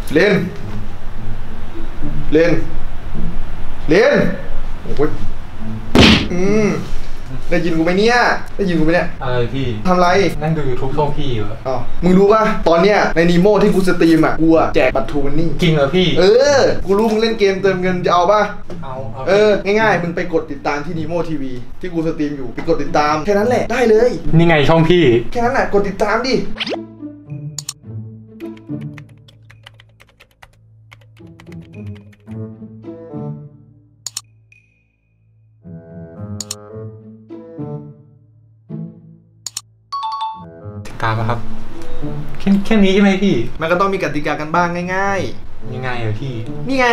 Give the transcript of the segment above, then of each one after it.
เลนเลนเลนโอ้ยได้ยินกูไหมเนี่ยได้ยินกูไหมเนี่ยอะไรพี่ทำไรนั่งดู YouTube ช่องพี่อยู่อ๋อมึงรู้ป่ะตอนเนี้ยในนีโม่ที่กูสตรีมอ่ะกูอะแจกบัตรทูมันนี่จริงเหรอพี่กูรู้มึงเล่นเกมเติมเงินจะเอาป่ะเอาง่ายๆมึงไปกดติดตามที่นีโม่ทีวีที่กูสตรีมอยู่ไปกดติดตามแค่นั้นแหละได้เลยนี่ไงช่องพี่แค่นั้นแหละกดติดตามดิตามครับแค่นี้ใช่ไหมพี่มันก็ต้องมีกติกากันบ้างง่ายยังไงเหรอพี่นี่ไง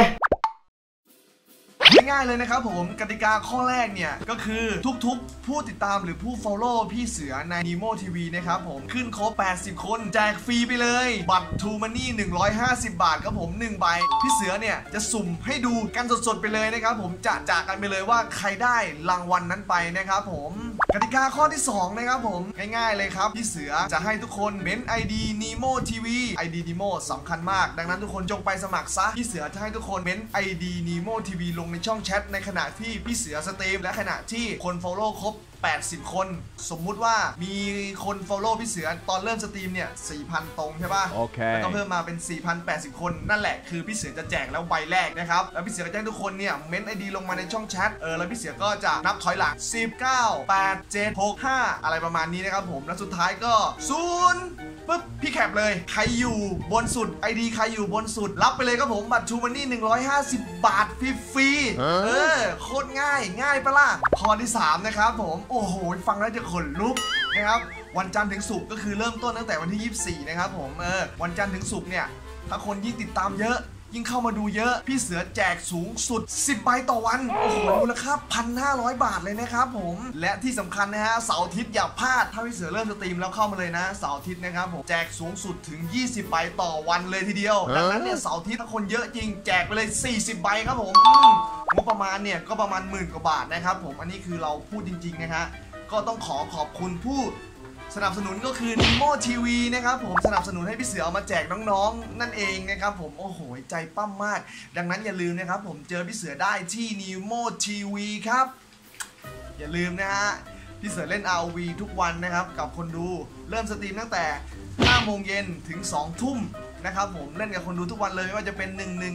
ง่ายเลยนะครับผมกติกาข้อแรกเนี่ยก็คือทุกๆผู้ติดตามหรือผู้ follow พี่เสือใน Nemo TV นะครับผมขึ้นครบ80คนแจกฟรีไปเลยบัตร True Money 150 บาทครับผม1ใบพี่เสือเนี่ยจะสุ่มให้ดูกันสดๆไปเลยนะครับผมจะจากกันไปเลยว่าใครได้รางวัลนั้นไปนะครับผมกติกาข้อที่2นะครับผมง่ายๆเลยครับพี่เสือจะให้ทุกคนเม้น ID Nemo TV ID Nemo สำคัญมากดังนั้นทุกคนจงไปสมัครซะพี่เสือจะให้ทุกคนเม้น ID Nemo TV ลงในช่องแชทในขณะที่พี่เสือสตรีมและขณะที่คน follow ครบ80คนสมมุติว่ามีคน follow พี่เสือตอนเริ่มสตรีมเนี่ย 4,000 ตรงใช่ป่ะโอเคแล้วก็เพิ่มมาเป็น 4,080 คนนั่นแหละคือพี่เสือจะแจกแล้วใบแรกนะครับแล้วพี่เสือก็แจ้งทุกคนเนี่ยเม้น ID ลงมาในช่องแชทแล้วพี่เสือก็จะนับถอยหลัง10 9 8 7 6 5อะไรประมาณนี้นะครับผมแล้วสุดท้ายก็0ปึ๊บพี่แคปเลยใครอยู่บนสุด ID ใครอยู่บนสุดรับไปเลยครับผมบัตร True Money 150 บาทฟรีโคตรง่ายปะล่ะข้อที่3นะครับผมโอ้โหฟังแล้วจะขนลุกนะครับวันจันทร์ถึงศุกร์ก็คือเริ่มต้นตั้งแต่วันที่24นะครับผมวันจันทร์ถึงศุกร์เนี่ยถ้าคนยิ่งติดตามเยอะยิ่งเข้ามาดูเยอะพี่เสือแจกสูงสุด10ใบต่อวันโอ้โหมูลค่า 1,500 บาทเลยนะครับผมและที่สำคัญนะฮะเสาร์อาทิตย์อย่าพลาดถ้าพี่เสือเริ่มสตรีมแล้วเข้ามาเลยนะเสาร์อาทิตย์นะครับผมแจกสูงสุดถึง20ใบต่อวันเลยทีเดียวดังนั้นเนี่ยเสาร์อาทิตย์ถ้าคนเยอะจริงแจกไปเลย40ใบครับผมงบประมาณเนี่ยก็ประมาณ10,000 กว่าบาทนะครับผมอันนี้คือเราพูดจริงๆนะฮะก็ต้องขอบคุณผู้สนับสนุนก็คือ Nemo TV นะครับผมสนับสนุนให้พี่เสือเอามาแจกน้องๆนั่นเองนะครับผมโอ้โหใจปั้มมากดังนั้นอย่าลืมนะครับผมเจอพี่เสือได้ที่ Nemo TV ครับอย่าลืมนะฮะพี่เสือเล่น ROV ทุกวันนะครับกับคนดูเริ่มสตรีมตั้งแต่5 โมงเย็นถึง2 ทุ่มนะครับผมเล่นกับคนดูทุกวันเลยไม่ว่าจะเป็น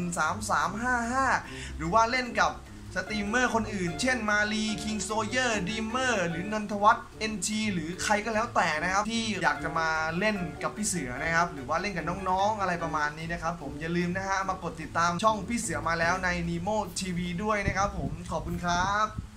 113355หรือว่าเล่นกับสตรีมเมอร์คนอื่นเช่นมาลีคิงโซเยอร์ดีเมอร์หรือนนทวัฒน์เอ็นทีหรือใครก็แล้วแต่นะครับที่อยากจะมาเล่นกับพี่เสือนะครับหรือว่าเล่นกับน้องๆอะไรประมาณนี้นะครับผมอย่าลืมนะฮะมากดติดตามช่องพี่เสือมาแล้วใน Nemo TV ด้วยนะครับผมขอบคุณครับ